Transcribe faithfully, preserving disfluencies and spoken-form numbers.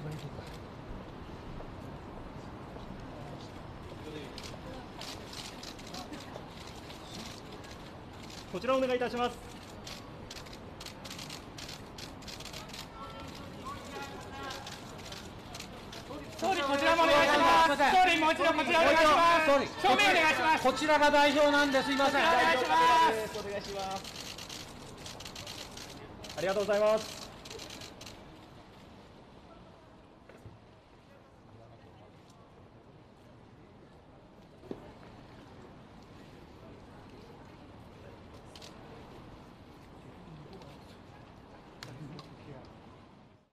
こちらお願いいたします。 総理、こちらもお願いします。総理、もう一度こちらお願いします。総理、正面お願いします。こちらが代表なんです。すみません。お願いします。 お願いします。ありがとうございます。